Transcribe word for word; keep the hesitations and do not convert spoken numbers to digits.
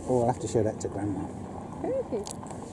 Or I'll have to show that to Grandma. Perfect.